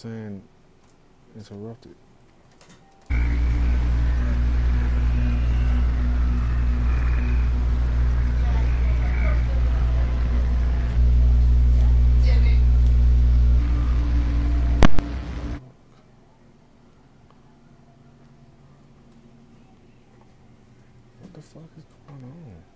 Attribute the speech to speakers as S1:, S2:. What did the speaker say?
S1: saying interrupted. What the fuck is going on?